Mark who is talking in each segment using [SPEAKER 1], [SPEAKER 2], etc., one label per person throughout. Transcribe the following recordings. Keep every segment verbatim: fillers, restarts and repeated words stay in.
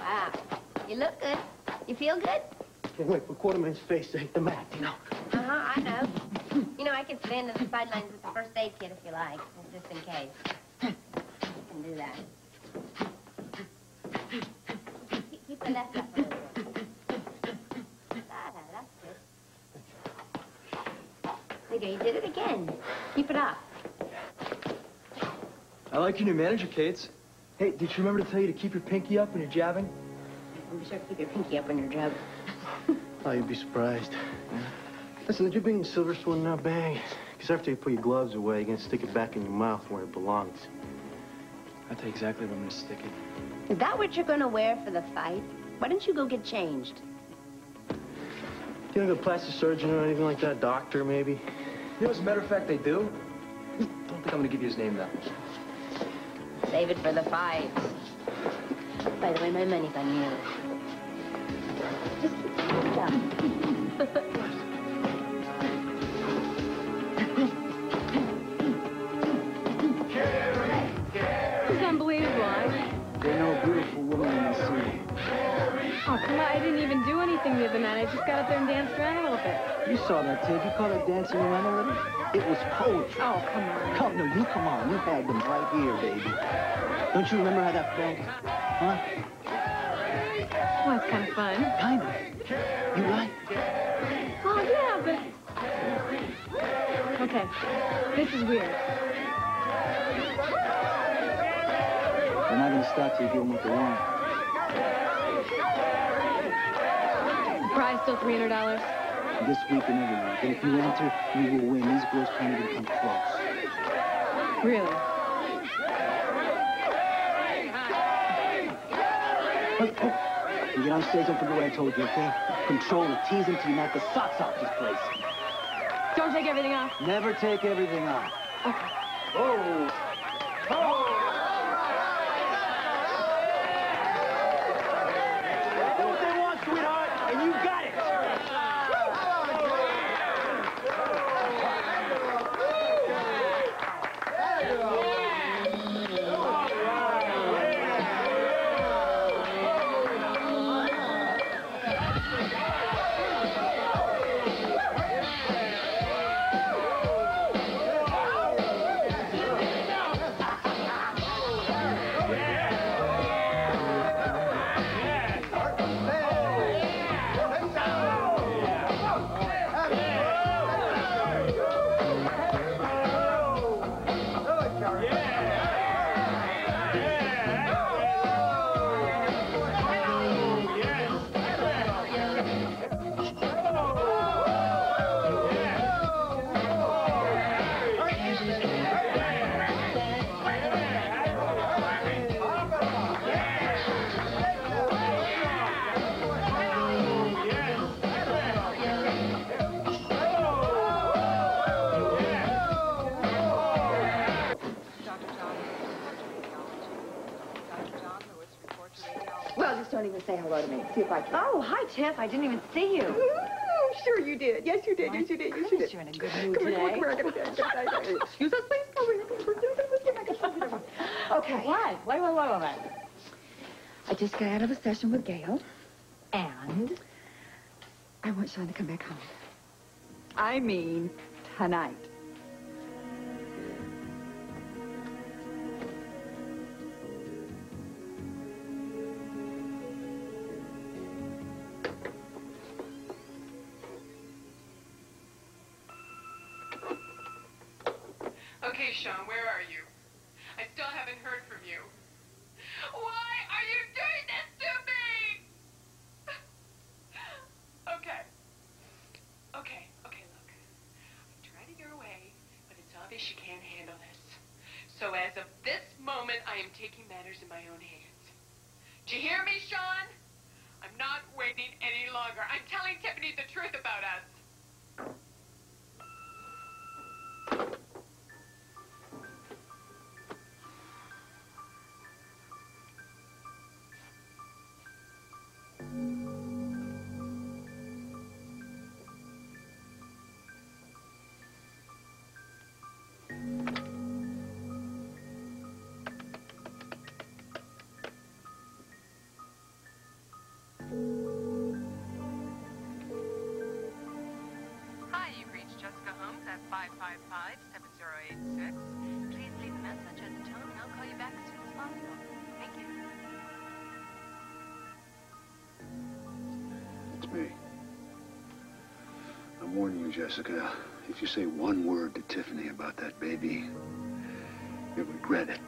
[SPEAKER 1] Wow. You look good. You feel good?
[SPEAKER 2] Can't wait for Quarterman's face to hit the mat, you know.
[SPEAKER 1] Uh-huh, I know. You know, I can stand to the sidelines with the first aid kit if you like, just in case. You can do that. Keep, keep the left up a little bit. That's good. There you go, you did it again. Keep it up.
[SPEAKER 3] I like your new manager, Kates. Hey, did she remember to tell you to keep your pinky up when you're jabbing?
[SPEAKER 1] Be sure to keep your pinky up when you're jabbing.
[SPEAKER 2] Oh, you'd be surprised. Yeah. Listen, did you bring your silver spoon in that bag? Because after you put your gloves away, you're going to stick it back in your mouth where it belongs.
[SPEAKER 3] I'll tell you exactly where I'm going to stick it.
[SPEAKER 1] Is that what you're going to wear for the fight? Why don't you go get changed?
[SPEAKER 2] You know, a plastic surgeon or anything like that? Doctor, maybe?
[SPEAKER 3] You know, as a matter of fact, they do. Don't think I'm going to give you his name, though.
[SPEAKER 1] Save it for the fight. By the way, my money's on you. Just keep it up.
[SPEAKER 4] This is unbelievable. I...
[SPEAKER 2] There ain't no beautiful woman in the city.
[SPEAKER 4] Oh, come on. I didn't even do anything the other night. I just got up there and danced around a little bit.
[SPEAKER 2] You saw that tape. You call that dancing around a little? It was poetry.
[SPEAKER 4] Oh, come on.
[SPEAKER 2] Come, no, you come on. You had them right here, baby. Don't you remember how that felt? Huh?
[SPEAKER 4] Well, it's kind of fun.
[SPEAKER 2] Kind of. You like?
[SPEAKER 4] Oh, yeah, but... Okay. This is weird.
[SPEAKER 2] They're not going to stop till you give them what they want.
[SPEAKER 4] The prize still three hundred dollars.
[SPEAKER 2] This week and every week. And if you enter, you will win. These girls can't even come close.
[SPEAKER 4] Really?
[SPEAKER 2] Oh, oh. You get on stage, don't forget what I told you, okay? Control it. Tease them till you knock the socks off this place.
[SPEAKER 4] Don't take everything off.
[SPEAKER 2] Never take everything off.
[SPEAKER 4] Okay.
[SPEAKER 2] Oh! Oh! That's what they want, sweetheart, and you got it!
[SPEAKER 5] Don't even say hello to me. See if I can.
[SPEAKER 6] Oh, hi, Tiff. I didn't even see you.
[SPEAKER 5] Oh, sure you did. Yes, you did. Yes, you did. Yes, you did.
[SPEAKER 6] You're in a good mood
[SPEAKER 5] come
[SPEAKER 6] today.
[SPEAKER 5] Here, come here, come here. I gotta, I gotta, excuse us, please. Come here, come here. Okay.
[SPEAKER 6] What? What, what, what, what?
[SPEAKER 5] I just got out of a session with Gail.
[SPEAKER 6] And?
[SPEAKER 5] I want Sean to come back home.
[SPEAKER 6] I mean, tonight.
[SPEAKER 7] Okay, Sean, where are you? I still haven't heard from you. Why are you doing this to me? Okay. Okay, okay, look. I'm trying to get away, but it's obvious you can't handle this. So as of this moment, I am taking matters in my own hands. Do you hear me, Sean? I'm not waiting any longer. I'm telling Tiffany the truth about us.
[SPEAKER 8] me. I'm warning you, Jessica. If you say one word to Tiffany about that baby, you'll regret it.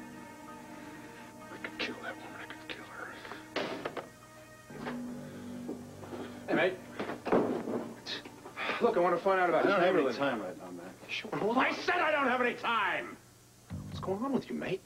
[SPEAKER 8] I could kill that woman. I could kill her.
[SPEAKER 3] Hey, mate. Look, I want to find out about
[SPEAKER 8] I don't have any
[SPEAKER 3] Chamberlain.
[SPEAKER 8] time right now, man.
[SPEAKER 3] Sure, hold on.
[SPEAKER 8] I said I don't have any time!
[SPEAKER 3] What's going on with you, mate?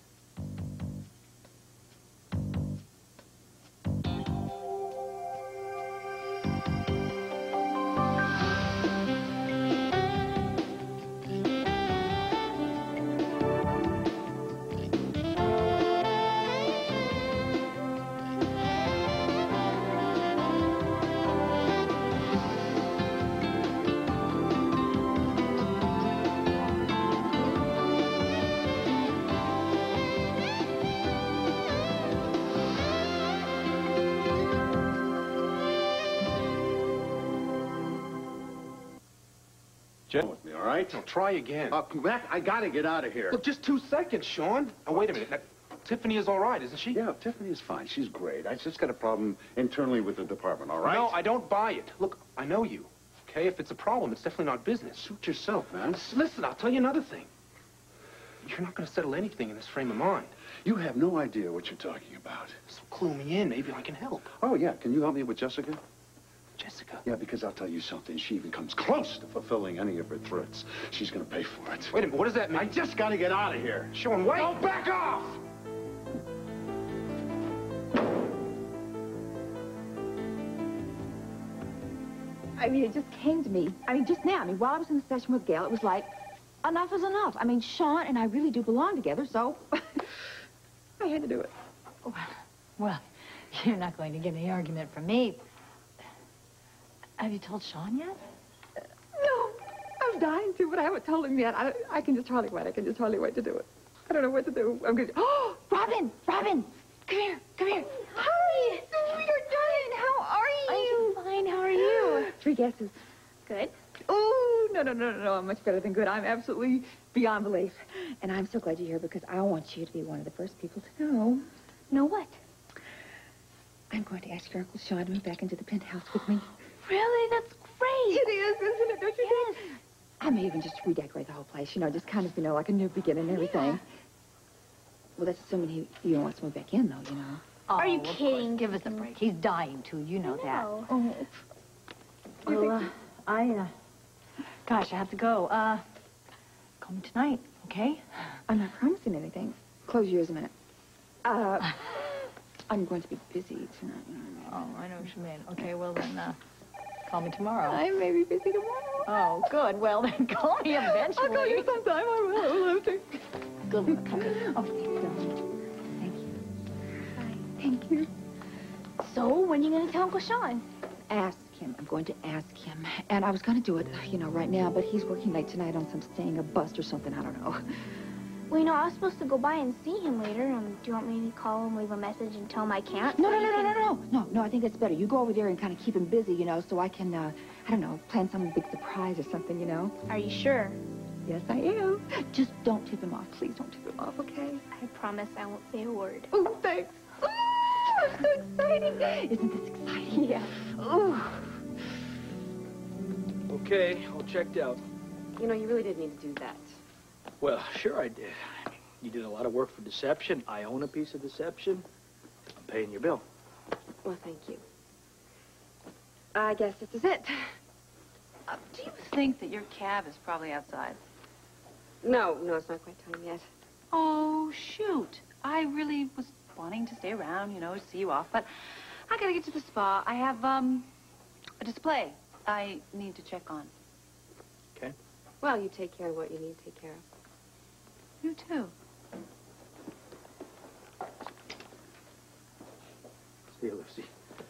[SPEAKER 8] With me, all right?
[SPEAKER 3] No, try again.
[SPEAKER 8] Uh, Mac, I gotta get out of here.
[SPEAKER 3] Look, just two seconds, Sean. Now, wait a minute. Now, Tiffany is all right, isn't she?
[SPEAKER 8] Yeah, Tiffany is fine. She's great. I just got a problem internally with the department, all right?
[SPEAKER 3] No, I don't buy it. Look, I know you, okay? If it's a problem, it's definitely not business.
[SPEAKER 8] Suit yourself, man.
[SPEAKER 3] Listen, I'll tell you another thing. You're not going to settle anything in this frame of mind.
[SPEAKER 8] You have no idea what you're talking about.
[SPEAKER 3] So clue me in. Maybe I can help.
[SPEAKER 8] Oh, yeah. Can you help me with Jessica?
[SPEAKER 3] Jessica?
[SPEAKER 8] Yeah, because I'll tell you something. She even comes close to fulfilling any of her threats. She's gonna pay for it.
[SPEAKER 3] Wait a minute. What does that mean?
[SPEAKER 8] I just gotta get out of here.
[SPEAKER 3] Sean, wait.
[SPEAKER 8] Don't back off!
[SPEAKER 6] I mean, it just came to me. I mean, just now. I mean, while I was in the session with Gail, it was like, enough is enough. I mean, Sean and I really do belong together, so I had to do it.
[SPEAKER 9] Well, you're not going to get any argument from me. Have you told Sean yet?
[SPEAKER 6] Uh, no, I'm dying to, but I haven't told him yet. I, I can just hardly wait. I can just hardly wait to do it. I don't know what to do. I'm going to... Oh, Robin! Robin! Come here. Come here. Hi! Sweetheart, darling. How are you?
[SPEAKER 4] I'm fine. How are you?
[SPEAKER 6] Three guesses.
[SPEAKER 4] Good.
[SPEAKER 6] Oh, no, no, no, no, no. I'm much better than good. I'm absolutely beyond belief. And I'm so glad you're here because I want you to be one of the first people to know.
[SPEAKER 4] Know what?
[SPEAKER 6] I'm going to ask your Uncle Sean to move back into the penthouse with me.
[SPEAKER 4] Really? That's great.
[SPEAKER 6] It is, isn't it? Don't you
[SPEAKER 4] Yes.
[SPEAKER 6] think? I may even just redecorate the whole place, you know, just kind of, you know, like a new beginning and everything.
[SPEAKER 4] Yeah.
[SPEAKER 6] Well, that's assuming he, he wants to move back in, though, you know.
[SPEAKER 9] Oh,
[SPEAKER 4] Are you
[SPEAKER 9] of course.
[SPEAKER 4] kidding?
[SPEAKER 9] Give us a break. He's dying to. You know that.
[SPEAKER 4] No.
[SPEAKER 6] Oh.
[SPEAKER 9] Well, uh, I, uh, gosh, I have to go. Uh, call me tonight, okay?
[SPEAKER 6] I'm not promising anything. Close your ears a minute. Uh, I'm going to be busy tonight. You know what I mean?
[SPEAKER 9] Oh, I know what you mean. Okay, well then, uh, call me tomorrow.
[SPEAKER 6] I may be busy tomorrow.
[SPEAKER 9] Oh, good. Well, then call me eventually.
[SPEAKER 6] I'll call you sometime. I will. I will have to.
[SPEAKER 9] Good luck.
[SPEAKER 6] Oh, thank you. Thank you. Thank you.
[SPEAKER 4] So, when are you going to tell Uncle Sean?
[SPEAKER 6] Ask him. I'm going to ask him. And I was going to do it, you know, right now, but he's working late tonight on some staying a bust or something. I don't know.
[SPEAKER 4] Well, you know, I was supposed to go by and see him later. Um, do you want me to call him, leave a message, and tell him I can't?
[SPEAKER 6] No, no, no, no, no, no. No, no, I think that's better. You go over there and kind of keep him busy, you know, so I can, uh, I don't know, plan some big surprise or something, you know.
[SPEAKER 4] Are you sure?
[SPEAKER 6] Yes, I am. Just don't tip him off. Please don't tip him off, okay?
[SPEAKER 4] I promise I won't say a word.
[SPEAKER 6] Oh, thanks. Oh, I'm so excited. Isn't this exciting?
[SPEAKER 4] Yeah.
[SPEAKER 6] Oh.
[SPEAKER 10] Okay, all checked out.
[SPEAKER 5] You know, you really did need to do that.
[SPEAKER 10] Well, sure I did. I mean, you did a lot of work for deception. I own a piece of deception. I'm paying your bill.
[SPEAKER 5] Well, thank you. I guess this is it.
[SPEAKER 11] Uh, do you think that your cab is probably outside?
[SPEAKER 5] No, no, it's not quite time yet.
[SPEAKER 11] Oh, shoot. I really was wanting to stay around, you know, to see you off, but I gotta get to the spa. I have, um, a display I need to check on.
[SPEAKER 10] Okay.
[SPEAKER 5] Well, you take care of what you need to take care of.
[SPEAKER 11] You too.
[SPEAKER 10] See you, Lucy.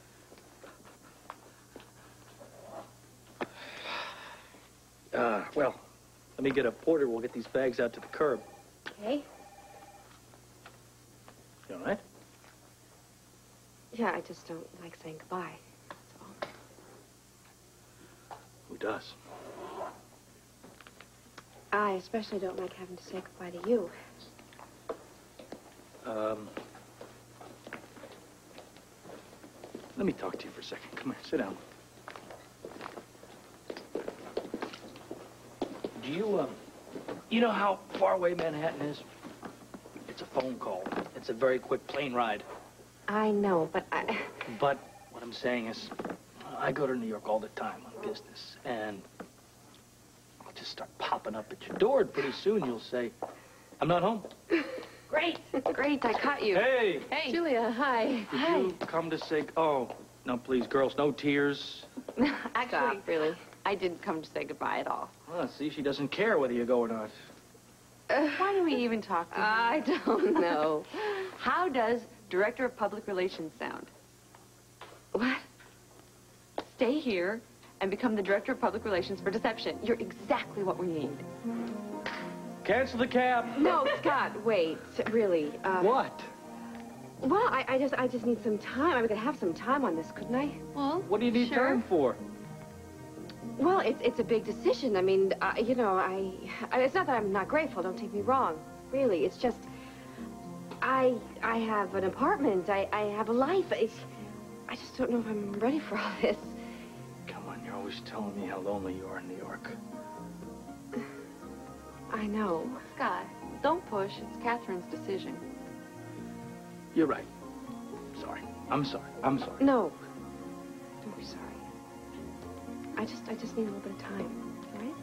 [SPEAKER 10] Uh, well, let me get a porter. We'll get these bags out to the curb.
[SPEAKER 5] Okay.
[SPEAKER 10] You all right?
[SPEAKER 5] Yeah, I just don't like saying goodbye. That's all.
[SPEAKER 10] Who does?
[SPEAKER 5] I especially don't like having to say goodbye to you.
[SPEAKER 10] Um, let me talk to you for a second. Come on, sit down. do you, um, you know how far away Manhattan is? It's a phone call. It's a very quick plane ride.
[SPEAKER 5] I know, but I...
[SPEAKER 10] But what I'm saying is, I go to New York all the time on business, and I'll just start popping up at your door, and pretty soon you'll say, I'm not home.
[SPEAKER 5] Great, great, I caught you.
[SPEAKER 10] Hey!
[SPEAKER 5] Hey. Julia, hi.
[SPEAKER 10] Did
[SPEAKER 5] Hi.
[SPEAKER 10] you come to say, oh, no, please, girls, no tears.
[SPEAKER 5] Actually, really, I didn't come to say goodbye at all.
[SPEAKER 10] Well, see, she doesn't care whether you go or not.
[SPEAKER 5] Uh, Why do we even talk to her? I don't know. How does Director of Public Relations sound? What? Stay here and become the Director of Public Relations for Deception. You're exactly what we need.
[SPEAKER 10] Cancel the cab.
[SPEAKER 5] No, Scott, wait. Really. Uh,
[SPEAKER 10] What?
[SPEAKER 5] Well, I, I just I just need some time. I could have some time on this, couldn't I? Well,
[SPEAKER 10] What do you need
[SPEAKER 5] sure.
[SPEAKER 10] time for?
[SPEAKER 5] Well, it's it's a big decision. I mean, uh, you know, I, I it's not that I'm not grateful. Don't take me wrong. Really, it's just I I have an apartment. I I have a life. It's, I just don't know if I'm ready for all this.
[SPEAKER 10] Come on, you're always telling me how lonely you are in New York.
[SPEAKER 5] I know, Scott. Don't push. It's Catherine's decision.
[SPEAKER 10] You're right. Sorry. I'm sorry. I'm sorry.
[SPEAKER 5] No. Don't be sorry. I just I just need a little bit of time. All right?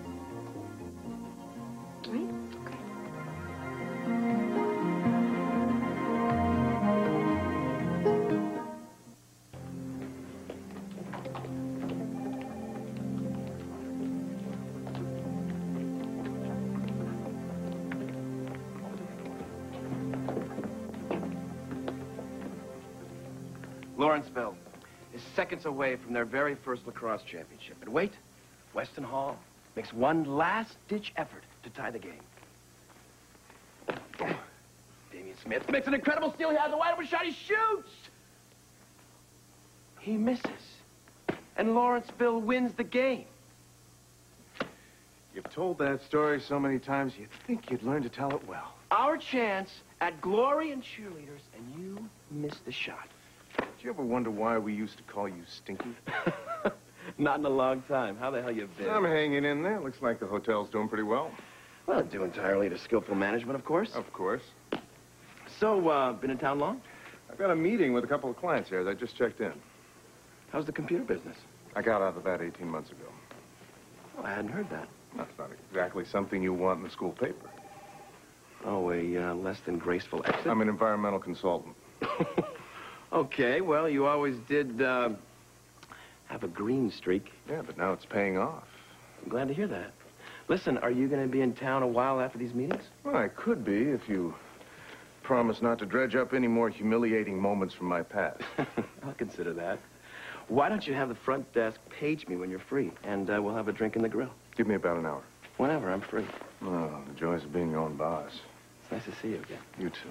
[SPEAKER 5] All right? Okay.
[SPEAKER 12] Lawrenceville is seconds away from their very first lacrosse championship. And wait, Weston Hall makes one last-ditch effort to tie the game. Damian Smith makes an incredible steal. He has a wide-open shot. He shoots. He misses. And Lawrenceville wins the game.
[SPEAKER 2] You've told that story so many times, you'd think you'd learn to tell it well.
[SPEAKER 12] Our chance at glory and cheerleaders, and you missed the shot.
[SPEAKER 2] Did you ever wonder why we used to call you Stinky?
[SPEAKER 12] Not in a long time. How the hell you been?
[SPEAKER 2] I'm hanging in there. Looks like the hotel's doing pretty well.
[SPEAKER 12] Well, due entirely to skillful management, of course.
[SPEAKER 2] Of course.
[SPEAKER 12] So, uh, been in town long?
[SPEAKER 2] I've got a meeting with a couple of clients here. I just checked in.
[SPEAKER 12] How's the computer business?
[SPEAKER 2] I got out of that eighteen months ago.
[SPEAKER 12] Oh, I hadn't heard that.
[SPEAKER 2] That's not exactly something you want in the school paper.
[SPEAKER 12] Oh, a uh, less than graceful exit?
[SPEAKER 2] I'm an environmental consultant.
[SPEAKER 12] Okay, well, you always did uh, have a green streak.
[SPEAKER 2] Yeah, but now it's paying off.
[SPEAKER 12] I'm glad to hear that. Listen, are you going to be in town a while after these meetings?
[SPEAKER 2] Well, I could be if you promise not to dredge up any more humiliating moments from my past.
[SPEAKER 12] I'll consider that. Why don't you have the front desk page me when you're free, and uh, we'll have a drink in the grill.
[SPEAKER 2] Give me about an hour.
[SPEAKER 12] Whenever, I'm free.
[SPEAKER 2] Oh, the joys of being your own boss.
[SPEAKER 12] It's nice to see you again.
[SPEAKER 2] You too.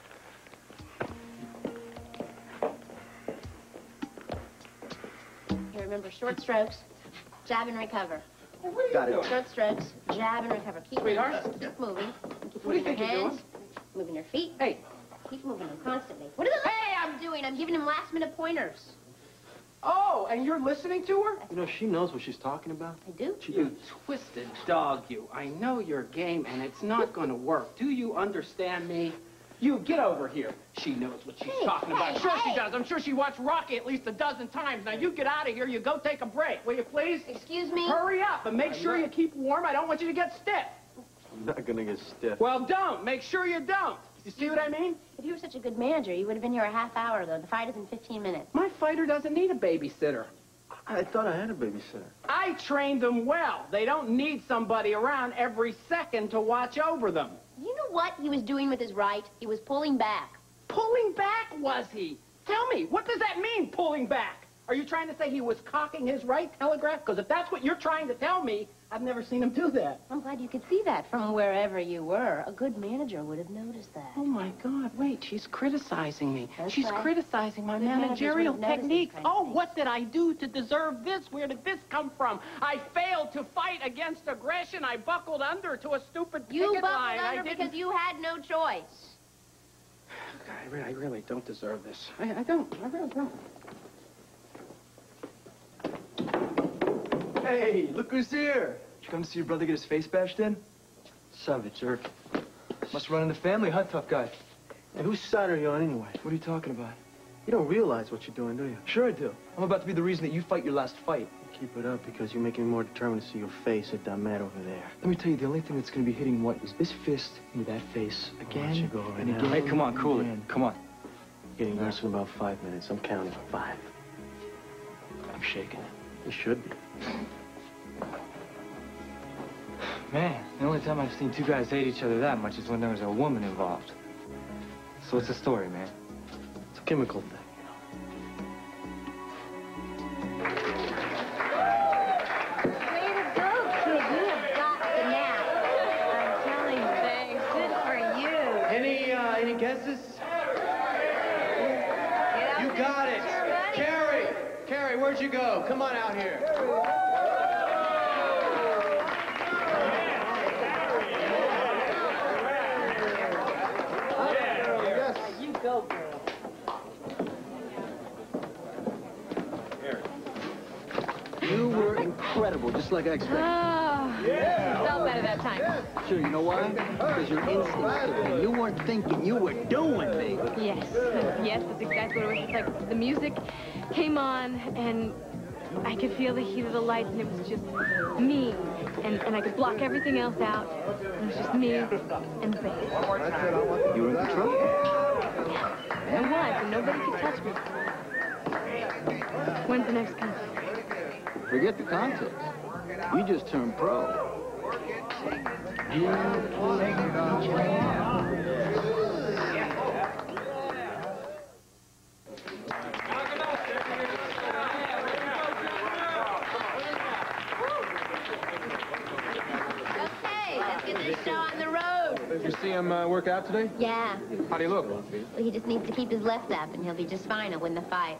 [SPEAKER 1] You remember short strokes, jab and recover.
[SPEAKER 12] Got it.
[SPEAKER 1] Short strokes, jab and recover. Keep
[SPEAKER 12] Sweetheart.
[SPEAKER 1] moving. Keep moving. Keep
[SPEAKER 12] What do
[SPEAKER 1] moving
[SPEAKER 12] you think
[SPEAKER 1] your
[SPEAKER 12] you're
[SPEAKER 1] hands. Moving your feet.
[SPEAKER 12] Hey.
[SPEAKER 1] Keep moving them constantly. What is it? Hey, I'm doing? I'm giving him last minute pointers.
[SPEAKER 13] Oh, and you're listening to her?
[SPEAKER 2] You know, she knows what she's talking about.
[SPEAKER 1] I do?
[SPEAKER 13] You twisted dog, you. I know your game, and it's not going to work. Do you understand me? You, get over here. She knows what she's
[SPEAKER 1] Hey,
[SPEAKER 13] talking about.
[SPEAKER 1] hey,
[SPEAKER 13] Sure
[SPEAKER 1] hey.
[SPEAKER 13] she does. I'm sure she watched Rocky at least a dozen times. Now, you get out of here. You go take a break. Will you please?
[SPEAKER 1] Excuse me?
[SPEAKER 13] Hurry up and make
[SPEAKER 2] I'm
[SPEAKER 13] sure
[SPEAKER 2] not-
[SPEAKER 13] you keep warm. I don't want you to get stiff.
[SPEAKER 2] I'm not gonna get stiff.
[SPEAKER 13] Well, don't. Make sure you don't. You see what I mean?
[SPEAKER 1] If you were such a good manager, you would have been here a half hour, though. The fight is in fifteen minutes.
[SPEAKER 13] My fighter doesn't need a babysitter.
[SPEAKER 2] I thought I had a babysitter.
[SPEAKER 13] I trained them well. They don't need somebody around every second to watch over them.
[SPEAKER 1] You know what he was doing with his right? He was pulling back.
[SPEAKER 13] Pulling back, was he? Tell me, what does that mean, pulling back? Are you trying to say he was cocking his right telegraph? Because if that's what you're trying to tell me, I've never seen him do that.
[SPEAKER 1] I'm glad you could see that from wherever you were. A good manager would have noticed that.
[SPEAKER 13] Oh, my God, wait, she's criticizing me.
[SPEAKER 1] That's
[SPEAKER 13] she's
[SPEAKER 1] right.
[SPEAKER 13] criticizing my
[SPEAKER 1] Good managers
[SPEAKER 13] managerial
[SPEAKER 1] would have noticed
[SPEAKER 13] techniques.
[SPEAKER 1] these kinds of
[SPEAKER 13] Oh,
[SPEAKER 1] things.
[SPEAKER 13] what did I do to deserve this? Where did this come from? I failed to fight against aggression. I buckled under to a stupid
[SPEAKER 1] You
[SPEAKER 13] picket
[SPEAKER 1] buckled
[SPEAKER 13] line. I
[SPEAKER 1] under
[SPEAKER 13] didn't...
[SPEAKER 1] because you had no choice.
[SPEAKER 13] I really, I really don't deserve this. I, I don't. I really don't.
[SPEAKER 2] Hey, look who's here.
[SPEAKER 3] come to see your brother get his face bashed in? Son of a jerk. Must run in the family, huh, tough guy?
[SPEAKER 2] And whose side are you on anyway?
[SPEAKER 3] What are you talking about?
[SPEAKER 2] You don't realize what you're doing, do you?
[SPEAKER 3] Sure I do. I'm about to be the reason that you fight your last fight.
[SPEAKER 2] You keep it up because you're making me more determined to see your face at that mat over there.
[SPEAKER 3] Let me tell you, the only thing that's going to be hitting what is this fist into that face again
[SPEAKER 2] Why don't you go right
[SPEAKER 3] and
[SPEAKER 2] now?
[SPEAKER 3] again. Hey, come on, cool it. Come on.
[SPEAKER 2] Getting worse in about five minutes. I'm counting five.
[SPEAKER 3] I'm shaking it.
[SPEAKER 2] You should be.
[SPEAKER 3] Man, the only time I've seen two guys hate each other that much is when there was a woman involved. So what's the story, man?
[SPEAKER 2] It's a chemical thing.
[SPEAKER 1] Way to go, kid. You have got the nap. I'm telling you. Thanks. Good for you.
[SPEAKER 2] Any, uh, any guesses? You got it. Carrie! Carrie, where'd you go? Come on out here. You were incredible, just like I expected.
[SPEAKER 1] Oh, yeah. Felt better that time.
[SPEAKER 2] Sure, you know why? Because your instincts, you weren't thinking, you were doing, baby.
[SPEAKER 5] Yes, yes, that's exactly what it was. It's like the music came on, and I could feel the heat of the lights, and it was just me, and, and I could block everything else out. It was just me and the bass.
[SPEAKER 2] You were in control.
[SPEAKER 5] I was, and nobody could touch me. When's the next concert?
[SPEAKER 2] Forget the contest. You just turned pro.
[SPEAKER 1] Okay, let's get this show on the road.
[SPEAKER 12] Did you see him uh, work out today?
[SPEAKER 1] Yeah.
[SPEAKER 12] How do you look?
[SPEAKER 1] Well, he just needs to keep his left up, and he'll be just fine. He'll win the fight.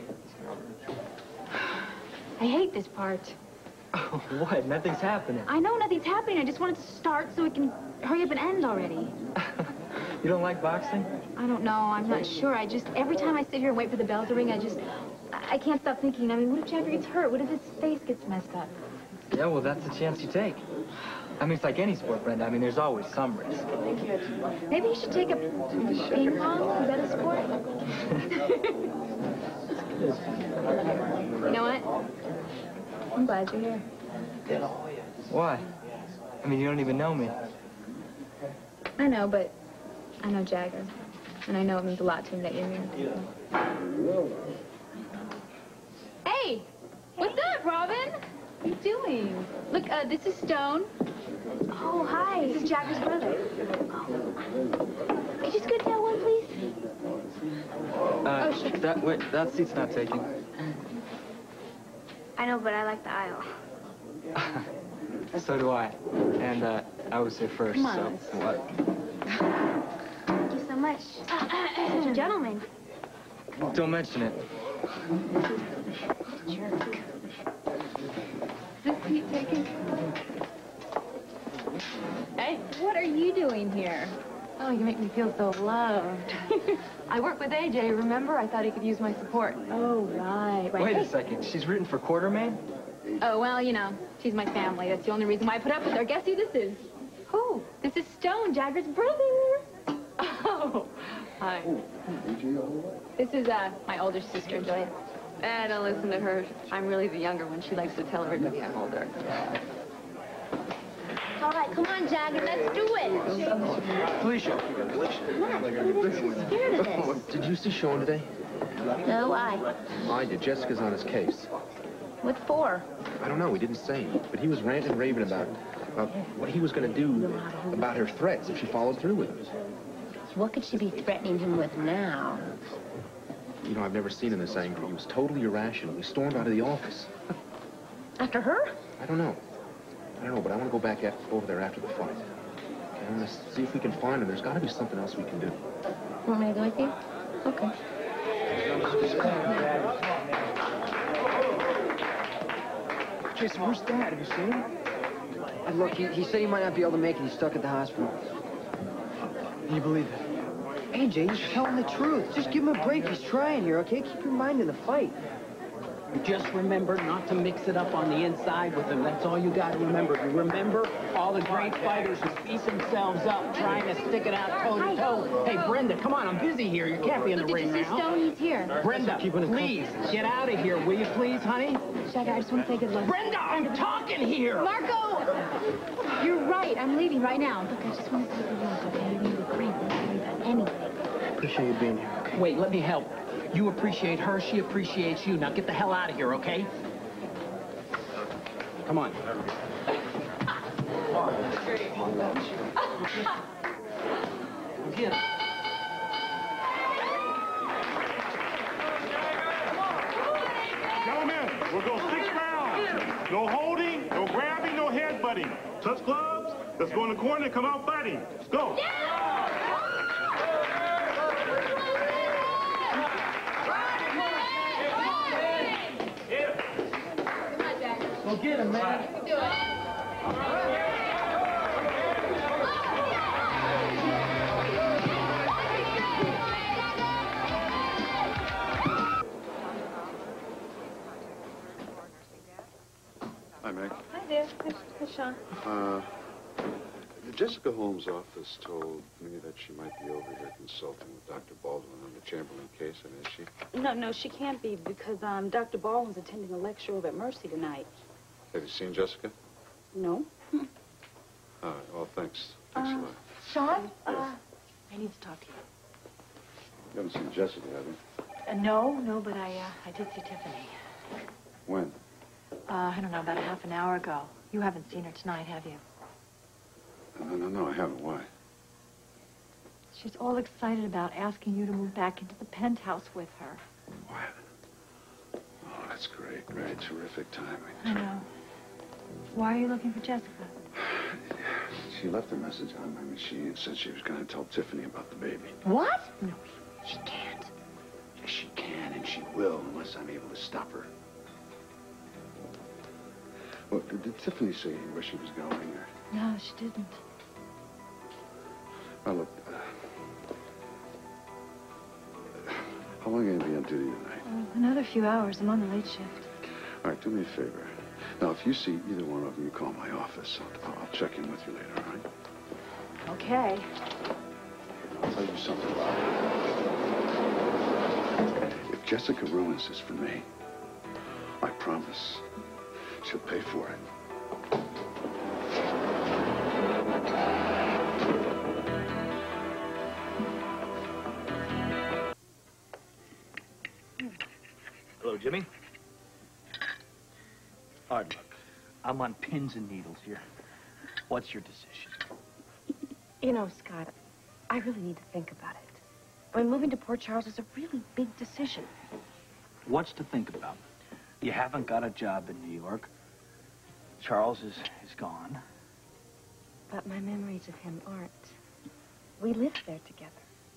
[SPEAKER 6] I hate this part.
[SPEAKER 3] Oh, what? Nothing's happening.
[SPEAKER 6] I know nothing's happening. I just want it to start so it can hurry up and end already.
[SPEAKER 3] You don't like boxing?
[SPEAKER 6] I don't know. I'm not sure. I just, every time I sit here and wait for the bell to ring, I just, I I can't stop thinking. I mean, what if Jagger gets hurt? What if his face gets messed up?
[SPEAKER 3] Yeah, well, that's the chance you take. I mean, it's like any sport, Brenda. I mean, there's always some risk.
[SPEAKER 6] Maybe you should take up ping pong. Is that a sport? You know what? I'm glad you're here.
[SPEAKER 3] Why? I mean, you don't even know me.
[SPEAKER 6] I know, but I know Jagger. And I know it means a lot to him that you're here. Hey! What's up, Robin? What are you doing? Look, uh, this is Stone. Oh, hi. This is Jagger's brother. Oh. Could you scoot down one, please?
[SPEAKER 3] Uh,
[SPEAKER 6] Oh, sure.
[SPEAKER 3] that, wait, that seat's not taken.
[SPEAKER 4] I know, but I like the aisle.
[SPEAKER 3] So do I. And, uh, I was here first,
[SPEAKER 4] Come on,
[SPEAKER 3] so what?
[SPEAKER 4] Thank you so much. Such a gentleman.
[SPEAKER 3] Don't mention it.
[SPEAKER 6] Jerk. Is this seat taken? Hey, what are you doing here?
[SPEAKER 11] Oh, you make me feel so loved. I work with A J, remember? I thought he could use my support.
[SPEAKER 6] Oh, right, right.
[SPEAKER 3] Wait
[SPEAKER 6] Hey.
[SPEAKER 3] a second. She's rooting for Quartermain?
[SPEAKER 6] Oh, well, you know, she's my family. That's the only reason why I put up with her. Guess who this is?
[SPEAKER 11] Who?
[SPEAKER 6] This is Stone, Jagger's brother.
[SPEAKER 11] Oh, hi.
[SPEAKER 6] This is, uh, my older sister, Joya.
[SPEAKER 11] Eh, don't listen to her. I'm really the younger one. She likes to tell everybody I'm older.
[SPEAKER 1] All right, come on, Jagger, let's do it.
[SPEAKER 12] Felicia.
[SPEAKER 1] Scared of this.
[SPEAKER 12] Did you see Sean today?
[SPEAKER 1] No, why?
[SPEAKER 12] I did. Jessica's on his case.
[SPEAKER 1] What for?
[SPEAKER 12] I don't know. He didn't say. But he was ranting and raving about, about what he was going to do about her threats if she followed through with him.
[SPEAKER 1] What could she be threatening him with now?
[SPEAKER 12] You know, I've never seen him this angry. He was totally irrational. He stormed out of the office.
[SPEAKER 1] After her?
[SPEAKER 12] I don't know. I don't know, but I want to go back at, over there after the fight. Okay, I want to see if we can find him. There's got to be something else we can do.
[SPEAKER 1] Want me to go with you? Okay.
[SPEAKER 3] Jason, where's Dad? Have you seen him?
[SPEAKER 14] Uh, look, he, he said he might not be able to make it. He's stuck at the hospital.
[SPEAKER 3] Can you believe it?
[SPEAKER 14] A J, just tell him the truth. Just give him a break. He's trying here, okay? Keep your mind in the fight.
[SPEAKER 13] Just remember not to mix it up on the inside with them. That's all you got to remember. You remember all the great fighters who beat themselves up trying to stick it out toe to toe. Hey, Brenda, come on, I'm busy here. You can't be in the ring now.
[SPEAKER 4] Did you see Stone? He's here.
[SPEAKER 13] Brenda, please, get out of here, will you please, honey?
[SPEAKER 4] Shaggy, I just want to say good luck.
[SPEAKER 13] Brenda, I'm talking here!
[SPEAKER 4] Marco! You're right. I'm leaving right now. Look, I just want to say good luck, okay? You're going to be great. Don't worry about anything.
[SPEAKER 2] Appreciate you being here, okay?
[SPEAKER 13] Wait, let me help. You appreciate her, she appreciates you. Now get the hell out of here, okay? Come on. Get him.
[SPEAKER 15] Gentlemen, we'll go six rounds. No holding, no grabbing, no headbutting. Touch gloves, let's go in the corner and come out fighting. Let's go.
[SPEAKER 13] Go get him, man.
[SPEAKER 8] Hi, Meg.
[SPEAKER 11] Hi there. Hi, hi Sean.
[SPEAKER 8] Uh, Jessica Holmes' office told me that she might be over here consulting with Doctor Baldwin on the Chamberlain case, and is she?
[SPEAKER 11] No, no, she can't be because um, Doctor Baldwin's attending a lecture over at Mercy tonight.
[SPEAKER 8] Have you seen Jessica?
[SPEAKER 11] No.
[SPEAKER 8] All right, well, thanks. Thanks
[SPEAKER 11] Uh,
[SPEAKER 8] a lot.
[SPEAKER 9] Sean, uh, I need to talk to you.
[SPEAKER 8] You haven't seen Jessica, have you?
[SPEAKER 9] Uh, no, no, but I, uh, I did see Tiffany.
[SPEAKER 8] When?
[SPEAKER 9] Uh, I don't know, about a half an hour ago. You haven't seen her tonight, have you?
[SPEAKER 8] No, no, no, I haven't. Why?
[SPEAKER 9] She's all excited about asking you to move back into the penthouse with her.
[SPEAKER 8] What? Oh, that's great, great, terrific timing.
[SPEAKER 9] I know. Why are you looking for Jessica?
[SPEAKER 8] She left a message on my machine and said she was going to tell Tiffany about the baby.
[SPEAKER 9] What? No, she can't.
[SPEAKER 8] Yes, she can, and she will, unless I'm able to stop her. Well, did, did Tiffany say where she was going? Or?
[SPEAKER 9] No, she didn't.
[SPEAKER 8] Well, look, uh, how long are you going to be on duty tonight?
[SPEAKER 9] Oh, another few hours. I'm on the late shift.
[SPEAKER 8] All right, do me a favor. Now, if you see either one of them, you call my office. I'll, I'll check in with you later, all right?
[SPEAKER 9] Okay.
[SPEAKER 8] I'll tell you something. If Jessica ruins this for me, I promise she'll pay for it.
[SPEAKER 10] Hello, Jimmy. Hard luck. I'm on pins and needles here. What's your decision?
[SPEAKER 5] You know, Scott, I really need to think about it. I mean, moving to Port Charles is a really big decision.
[SPEAKER 10] What's to think about? You haven't got a job in New York. Charles is, is gone.
[SPEAKER 5] But my memories of him aren't. We lived there together.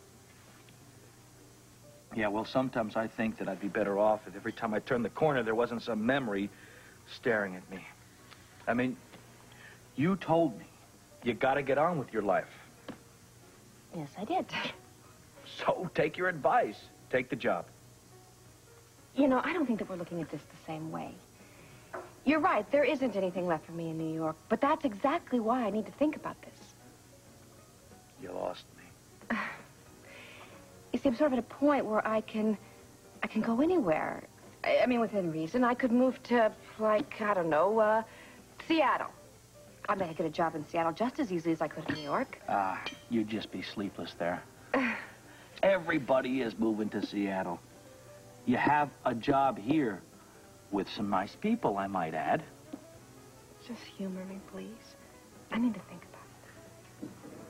[SPEAKER 10] Yeah, well, sometimes I think that I'd be better off if every time I turned the corner there wasn't some memory staring at me. I mean, you told me you gotta get on with your life.
[SPEAKER 5] Yes, I did.
[SPEAKER 10] So take your advice. Take the job.
[SPEAKER 5] You know, I don't think that we're looking at this the same way. You're right, there isn't anything left for me in New York, but that's exactly why I need to think about this.
[SPEAKER 10] You lost me.
[SPEAKER 5] You see, I'm sort of at a point where I can, I can go anywhere. I, I mean, within reason. I could move to, like, I don't know, uh, Seattle. I bet I could get a job in Seattle just as easily as I could in New York.
[SPEAKER 10] Ah, you'd just be sleepless there. Everybody is moving to Seattle. You have a job here with some nice people, I might add.
[SPEAKER 5] Just humor me, please. I need to think about it.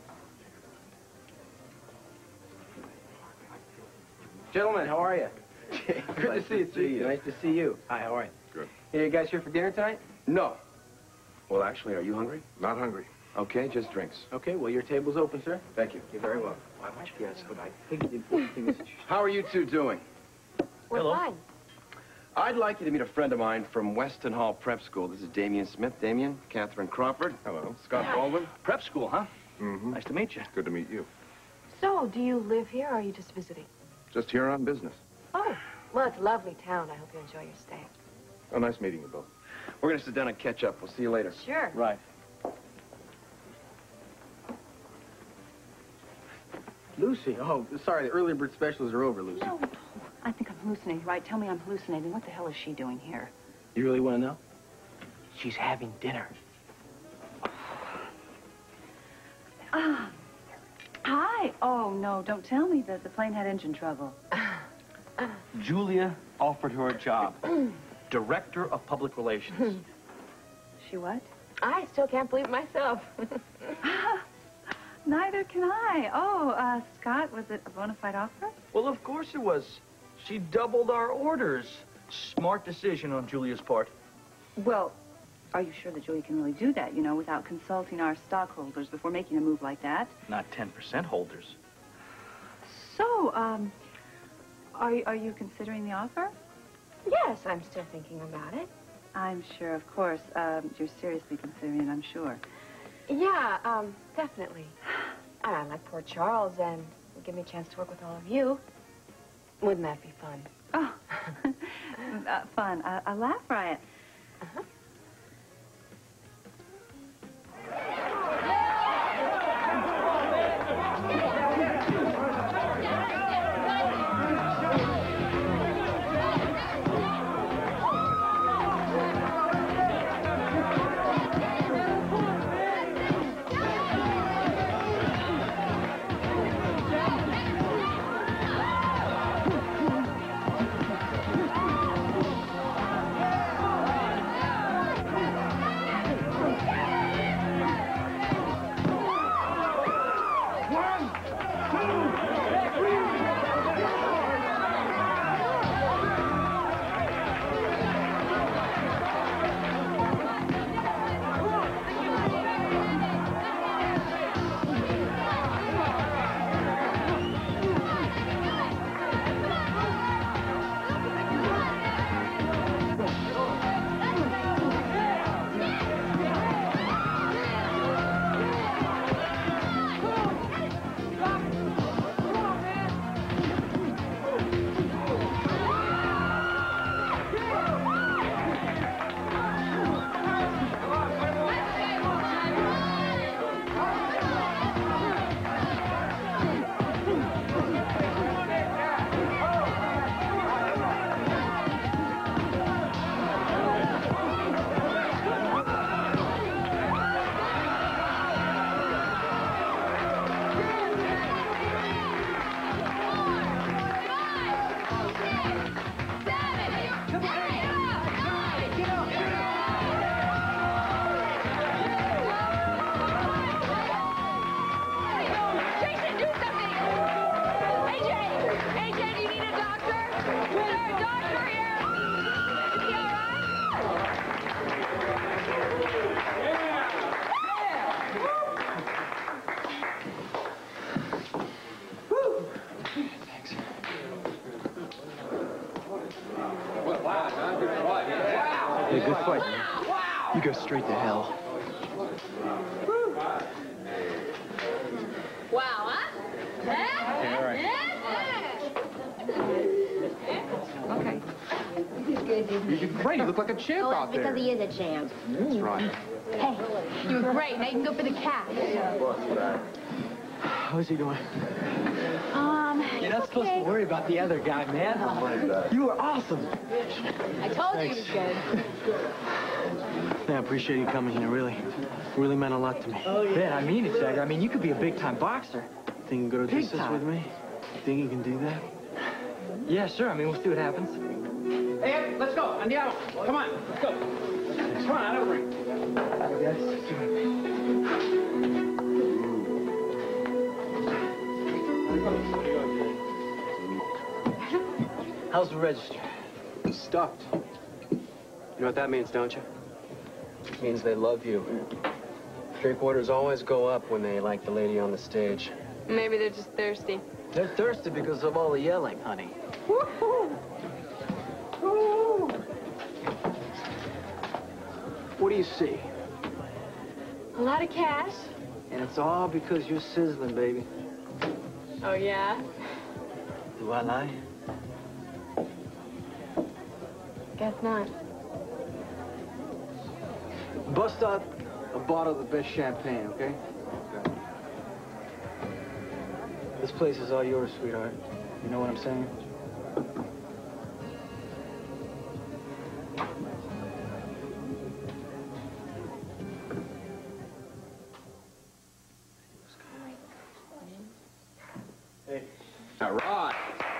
[SPEAKER 16] Gentlemen, how are you? Good
[SPEAKER 12] Nice
[SPEAKER 16] to see you,
[SPEAKER 12] to
[SPEAKER 16] too.
[SPEAKER 12] see you.
[SPEAKER 16] Nice to see you. Hi, how are you?
[SPEAKER 12] Good.
[SPEAKER 16] Hey, you guys here for dinner tonight?
[SPEAKER 12] No. Well, actually, are you hungry? Not hungry. Okay, just drinks.
[SPEAKER 16] Okay, well, your table's open, sir.
[SPEAKER 12] Thank you.
[SPEAKER 16] You're very welcome.
[SPEAKER 12] Why would you be so?
[SPEAKER 16] I think the important thing is that you...
[SPEAKER 12] How are you two doing?
[SPEAKER 5] We're
[SPEAKER 12] Hello.
[SPEAKER 5] fine.
[SPEAKER 12] I'd like you to meet a friend of mine from Weston Hall Prep School. This is Damian Smith. Damian, Catherine Crawford. Hello. Scott
[SPEAKER 11] Hi.
[SPEAKER 12] Baldwin.
[SPEAKER 10] Prep school, huh?
[SPEAKER 12] Mm-hmm.
[SPEAKER 10] Nice to meet you.
[SPEAKER 12] Good to meet you.
[SPEAKER 11] So, do you live here or are you just visiting?
[SPEAKER 12] Just here on business.
[SPEAKER 11] Oh,
[SPEAKER 5] Well, it's a lovely town. I hope you enjoy your stay.
[SPEAKER 12] Oh, nice meeting you both. We're going to sit down and catch up. We'll see you later.
[SPEAKER 5] Sure.
[SPEAKER 10] Right.
[SPEAKER 16] Lucy, oh, sorry, the early bird specials are over, Lucy.
[SPEAKER 11] No, I think I'm hallucinating, right? Tell me I'm hallucinating. What the hell is she doing here?
[SPEAKER 16] You really want to know? She's having dinner.
[SPEAKER 11] Ah. Hi. Oh, no, don't tell me that the plane had engine trouble.
[SPEAKER 10] Julia offered her a job. Director of Public Relations.
[SPEAKER 11] She what?
[SPEAKER 5] I still can't believe it myself.
[SPEAKER 11] Neither can I. Oh, uh, Scott, was it a bona fide offer?
[SPEAKER 10] Well, of course it was. She doubled our orders. Smart decision on Julia's part.
[SPEAKER 11] Well, are you sure that Julia can really do that, you know, without consulting our stockholders before making a move like that?
[SPEAKER 10] Not ten percent holders.
[SPEAKER 11] So, um, are, are you considering the offer?
[SPEAKER 5] Yes, I'm still thinking about it.
[SPEAKER 11] I'm sure, of course. Um, you're seriously considering it, I'm sure.
[SPEAKER 5] Yeah, um, definitely. And I like poor Charles, and it would give me a chance to work with all of you. Wouldn't that be fun?
[SPEAKER 11] Oh, uh, fun. A, a laugh riot.
[SPEAKER 5] Uh-huh.
[SPEAKER 2] Hey, good fight, man. You go straight to hell.
[SPEAKER 1] Wow, huh?
[SPEAKER 2] Yeah, all right.
[SPEAKER 11] Okay.
[SPEAKER 13] You did great. You look like a champ
[SPEAKER 1] Oh,
[SPEAKER 13] out
[SPEAKER 1] it's because
[SPEAKER 13] there.
[SPEAKER 1] he is a champ.
[SPEAKER 13] That's right.
[SPEAKER 4] Hey, you were great. Now you can go for the cat.
[SPEAKER 2] How's he doing?
[SPEAKER 4] Um,
[SPEAKER 3] You're not supposed to worry about the other guy, man. You were awesome.
[SPEAKER 4] I told you he was good.
[SPEAKER 2] Yeah, I appreciate you coming here, really. Really meant a lot to me.
[SPEAKER 3] Man, I mean it, Jagger. I mean, you could be a big-time boxer.
[SPEAKER 2] Think you can go to
[SPEAKER 3] Big
[SPEAKER 2] distance
[SPEAKER 3] time.
[SPEAKER 2] with me? Think you can do that?
[SPEAKER 3] Yeah, sure. I mean, we'll see what happens.
[SPEAKER 13] Hey, let's go. Andiamo. Come on, let's go. Come on, out of the ring.
[SPEAKER 2] How's the register? Stuffed. You know what that means, don't you? It means they love you. Drink orders always go up when they like the lady on the stage.
[SPEAKER 5] Maybe they're just thirsty.
[SPEAKER 2] They're thirsty because of all the yelling, honey. What do you see?
[SPEAKER 5] A lot of cash.
[SPEAKER 2] And it's all because you're sizzling, baby.
[SPEAKER 5] Oh, yeah?
[SPEAKER 2] Do I lie?
[SPEAKER 5] guess not.
[SPEAKER 2] Bust out a bottle of the best champagne, okay?
[SPEAKER 3] This place is all yours, sweetheart. You know what I'm saying?
[SPEAKER 2] Hey. All right.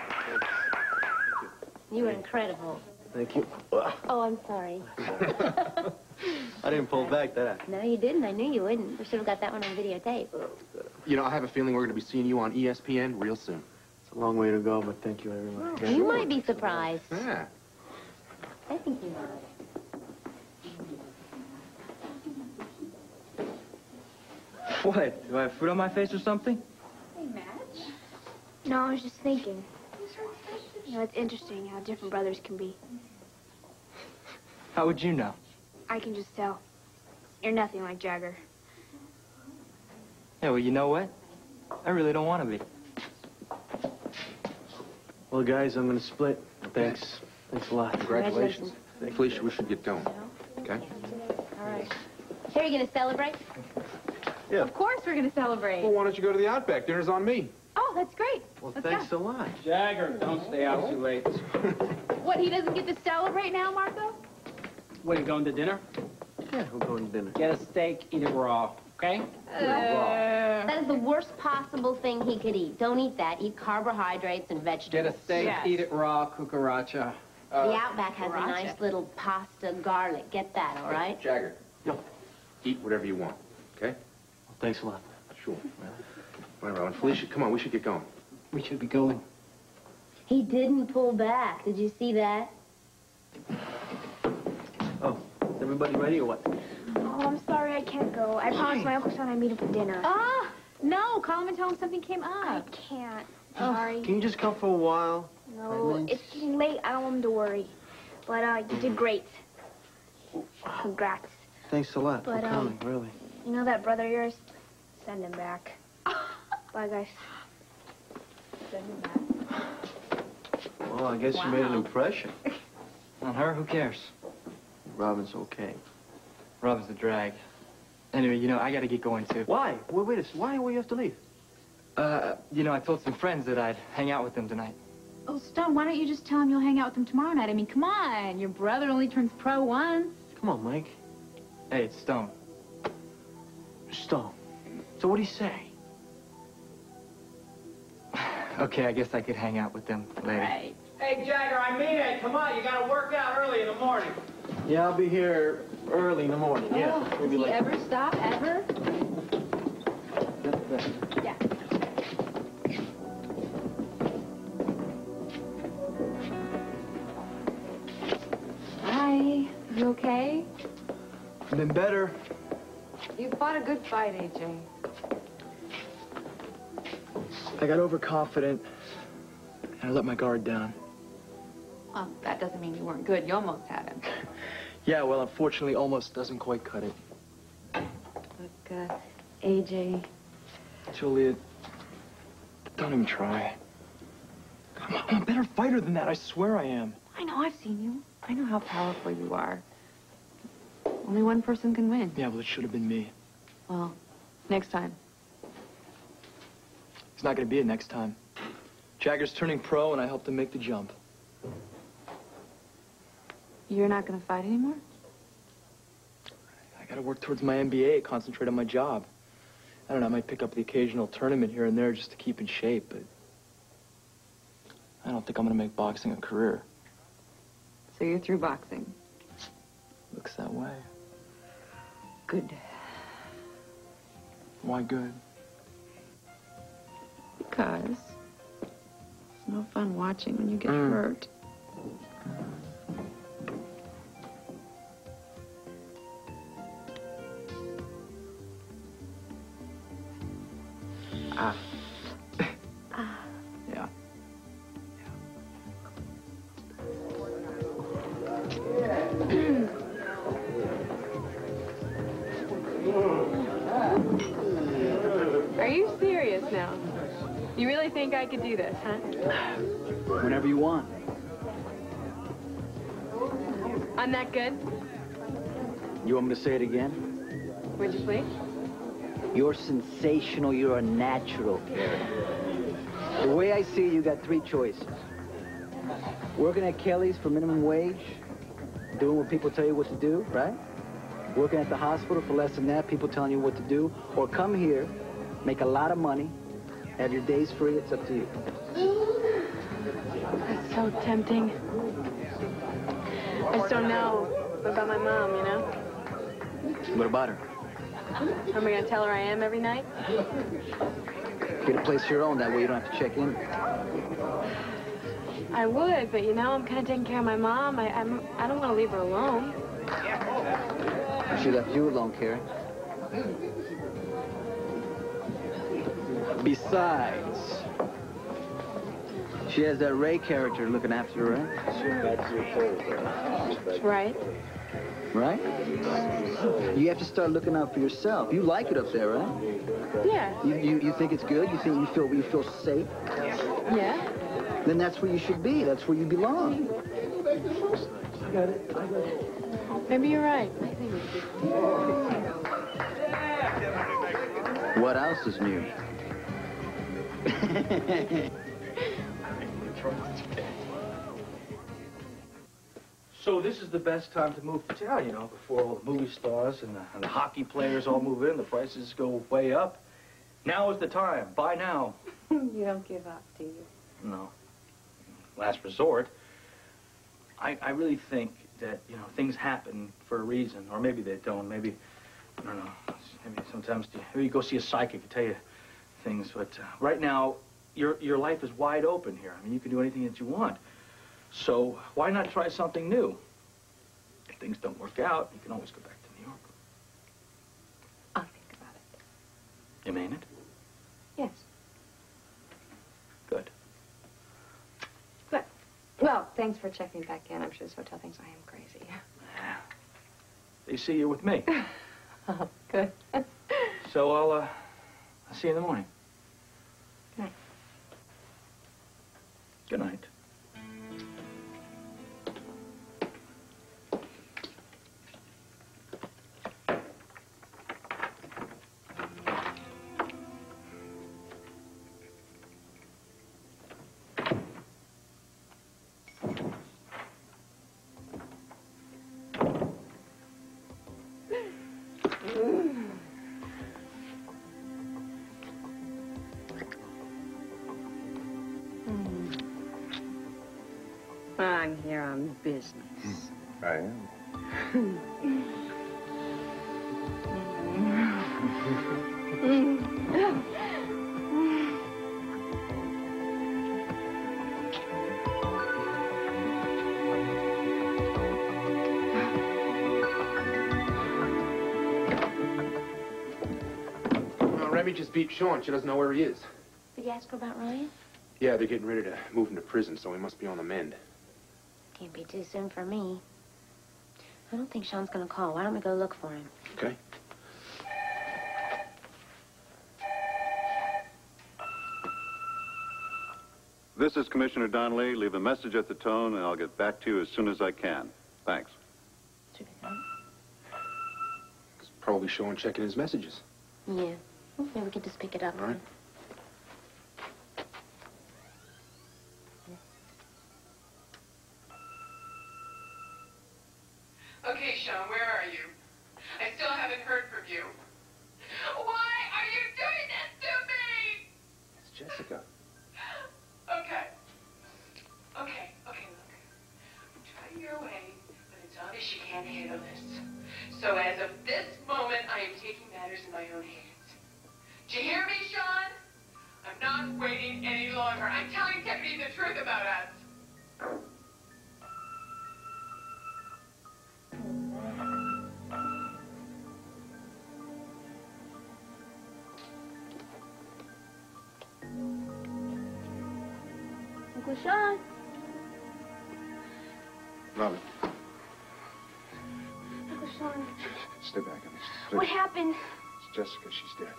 [SPEAKER 1] You were incredible.
[SPEAKER 2] Thank you.
[SPEAKER 1] Oh, I'm sorry.
[SPEAKER 2] I didn't pull back, did I?
[SPEAKER 1] No, you didn't. I knew you wouldn't. We should have got that one on videotape.
[SPEAKER 16] You know, I have a feeling we're going to be seeing you on E S P N real soon.
[SPEAKER 2] It's a long way to go, but thank you very much.
[SPEAKER 1] You might be surprised.
[SPEAKER 16] Yeah.
[SPEAKER 1] I think you might.
[SPEAKER 3] What? Do I have food on my face or something?
[SPEAKER 4] Hey, Madge.
[SPEAKER 17] No, I was just thinking. You know, it's interesting how different brothers can be.
[SPEAKER 3] How would you know?
[SPEAKER 17] I can just tell. You're nothing like Jagger.
[SPEAKER 3] Yeah, well, you know what? I really don't want to be.
[SPEAKER 2] Well, guys, I'm going to split. Thanks. Thanks a lot.
[SPEAKER 16] Congratulations. Felicia, we should get going. Okay?
[SPEAKER 1] All right. So are you going to celebrate?
[SPEAKER 2] Yeah.
[SPEAKER 4] Of course we're going to celebrate.
[SPEAKER 16] Well, why don't you go to the Outback? Dinner's on me.
[SPEAKER 4] Oh, that's great.
[SPEAKER 2] Well,
[SPEAKER 4] Let's
[SPEAKER 2] thanks
[SPEAKER 4] go.
[SPEAKER 2] a lot.
[SPEAKER 13] Jagger, don't stay out too late.
[SPEAKER 4] What, he doesn't get to celebrate now, Marco?
[SPEAKER 13] What, you going to dinner?
[SPEAKER 2] Yeah, we're going to dinner.
[SPEAKER 13] Get a steak, eat it raw, okay?
[SPEAKER 1] Uh, that is the worst possible thing he could eat. Don't eat that. Eat carbohydrates and vegetables.
[SPEAKER 13] Get a steak,
[SPEAKER 4] Yes.
[SPEAKER 13] eat it raw, cucaracha. Uh,
[SPEAKER 1] The Outback has a nice little pasta garlic. Get that, all right?
[SPEAKER 16] Jagger. No. Eat whatever you want, okay?
[SPEAKER 2] Well, thanks a lot.
[SPEAKER 16] Sure. Whatever. And Felicia, come on, we should get going.
[SPEAKER 13] We should be going.
[SPEAKER 1] He didn't pull back. Did you see that?
[SPEAKER 2] Oh, is everybody ready or what?
[SPEAKER 17] Oh, I'm sorry I can't go. I promised my Uncle Son I'd meet him for dinner.
[SPEAKER 4] Ah, no. Call him and tell him something came
[SPEAKER 17] I
[SPEAKER 4] up.
[SPEAKER 17] can't. Sorry.
[SPEAKER 2] Can you just come for a while?
[SPEAKER 17] No, it's getting late. I don't want him to worry. But, uh, you did great. Congrats.
[SPEAKER 2] Thanks a lot
[SPEAKER 17] But,
[SPEAKER 2] for
[SPEAKER 17] um,
[SPEAKER 2] coming, really.
[SPEAKER 17] You know that brother of yours? Send him back. Bye, guys.
[SPEAKER 4] Send him back.
[SPEAKER 2] Well, I guess you made an
[SPEAKER 4] Wow.
[SPEAKER 2] impression.
[SPEAKER 3] On her? Who cares?
[SPEAKER 2] Robin's okay.
[SPEAKER 3] Robin's a drag. Anyway, you know, I gotta get going, too.
[SPEAKER 2] Why? Wait, wait a second. Why will you have to leave?
[SPEAKER 3] Uh, you know, I told some friends that I'd hang out with them tonight.
[SPEAKER 4] Oh, Stone, why don't you just tell him you'll hang out with him tomorrow night? I mean, come on. Your brother only turns pro once.
[SPEAKER 2] Come on, Mike.
[SPEAKER 3] Hey, it's Stone.
[SPEAKER 2] Stone. So what do you say?
[SPEAKER 3] Okay, I guess I could hang out with them later.
[SPEAKER 13] Hey, hey, Jagger, I mean it. Come on, you got to work out early in the morning.
[SPEAKER 2] Yeah, I'll be here early in the morning. Yeah.
[SPEAKER 4] Oh,
[SPEAKER 2] We'll
[SPEAKER 4] does
[SPEAKER 2] be
[SPEAKER 4] he
[SPEAKER 2] late.
[SPEAKER 4] ever stop, ever? Yeah. Hi. You okay?
[SPEAKER 2] Been better.
[SPEAKER 11] You fought a good fight, A J.
[SPEAKER 3] I got overconfident, and I let my guard down.
[SPEAKER 11] Well, that doesn't mean you weren't good. You almost had him.
[SPEAKER 3] Yeah, well, unfortunately, almost doesn't quite cut it.
[SPEAKER 11] Look, uh, A J,
[SPEAKER 3] Juliet, don't even try. I'm a, I'm a better fighter than that. I swear I am.
[SPEAKER 11] I know, I've seen you. I know how powerful you are. Only one person can win.
[SPEAKER 3] Yeah, well, it should have been me.
[SPEAKER 11] Well, next time.
[SPEAKER 3] It's not going to be it next time. Jagger's turning pro, and I helped him make the jump.
[SPEAKER 11] You're not going to fight anymore?
[SPEAKER 3] I got to work towards my M B A, concentrate on my job. I don't know, I might pick up the occasional tournament here and there just to keep in shape, but I don't think I'm going to make boxing a career.
[SPEAKER 11] So you're through boxing?
[SPEAKER 3] Looks that way.
[SPEAKER 11] Good.
[SPEAKER 3] Why good?
[SPEAKER 11] Because it's no fun watching when you get
[SPEAKER 3] Mm.
[SPEAKER 11] hurt.
[SPEAKER 3] Ah. Yeah.
[SPEAKER 5] Are you serious now? You really think I could do this, huh?
[SPEAKER 13] Whenever you want.
[SPEAKER 5] I'm that good?
[SPEAKER 13] You want me to say it again?
[SPEAKER 5] Would you please?
[SPEAKER 13] You're sensational. You're a natural, Karen. The way I see it, you got three choices. Working at Kelly's for minimum wage, doing what people tell you what to do, right? Working at the hospital for less than that, people telling you what to do. Or come here, make a lot of money, have your days free. It's up to you.
[SPEAKER 5] That's so tempting. I just don't know about my mom, you know?
[SPEAKER 13] What about her?
[SPEAKER 5] Am I going to tell her I am every night?
[SPEAKER 13] Get a place of your own, that way you don't have to check in.
[SPEAKER 5] I would, but you know, I'm kind of taking care of my mom. I, I'm, I don't want to leave her alone.
[SPEAKER 13] She left you alone, Karen. Besides, she has that Ray character looking after her, right?
[SPEAKER 5] Right.
[SPEAKER 13] Right? You have to start looking out for yourself. You like it up there, right?
[SPEAKER 5] Yeah.
[SPEAKER 13] You, you, you think it's good? You think you feel, you feel safe?
[SPEAKER 5] Yeah.
[SPEAKER 13] Then that's where you should be. That's where you belong.
[SPEAKER 5] Maybe you're right.
[SPEAKER 13] What else is new?
[SPEAKER 10] So this is the best time to move to town, you know, before all the movie stars and the, and the hockey players all move in, the prices go way up. Now is the time. Buy now.
[SPEAKER 5] You don't give up, do you?
[SPEAKER 10] No. Last resort. I, I really think that, you know, things happen for a reason, or maybe they don't. Maybe, I don't know, maybe sometimes you, maybe you go see a psychic to tell you things, but uh, right now, your, your life is wide open here. I mean, you can do anything that you want. So why not try something new? If things don't work out, you can always go back to New York.
[SPEAKER 5] I'll think about it.
[SPEAKER 10] You mean it?
[SPEAKER 5] Yes.
[SPEAKER 10] Good.
[SPEAKER 5] Good. Well, thanks for checking back in. I'm sure this hotel thinks I am crazy.
[SPEAKER 10] They see you with me.
[SPEAKER 5] Oh, good.
[SPEAKER 10] So I'll, uh, I'll see you in the morning.
[SPEAKER 5] Good night.
[SPEAKER 10] Good night.
[SPEAKER 18] I'm here on business.
[SPEAKER 12] I am.
[SPEAKER 2] Well, Remy just beat Sean. She doesn't know where he is.
[SPEAKER 1] Did you ask her about Ryan?
[SPEAKER 2] Yeah, they're getting ready to move him to prison, so he must be on the mend.
[SPEAKER 1] Can't be too soon for me. I don't think Sean's gonna call. Why don't we go look for him?
[SPEAKER 2] Okay.
[SPEAKER 19] This is Commissioner Donnelly. Leave a message at the tone, and I'll get back to you as soon as I can. Thanks.
[SPEAKER 2] He's probably Sean checking his messages.
[SPEAKER 1] Yeah. Well, maybe we could just pick it up.
[SPEAKER 2] All right.
[SPEAKER 7] Okay, Sean, where are you? I still haven't heard from you. Why are you doing this to me?
[SPEAKER 2] It's Jessica.
[SPEAKER 7] Okay. Okay, okay, look. I'm trying your way, but it's obvious you can't handle this. So as of this moment, I am taking matters in my own hands. Do you hear me, Sean? I'm not waiting any longer. I'm telling Tiffany the truth about us.
[SPEAKER 1] Uncle Sean.
[SPEAKER 8] Robin,
[SPEAKER 1] Uncle Sean.
[SPEAKER 8] stay back. I mean,
[SPEAKER 1] What happened?
[SPEAKER 8] It's Jessica. She's dead.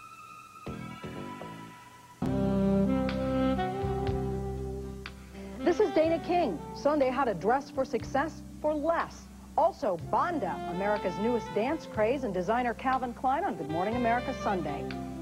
[SPEAKER 5] The
[SPEAKER 20] Dana King. Sunday, how to dress for success for less. Also, Bonda, America's newest dance craze, and designer Calvin Klein on Good Morning America Sunday.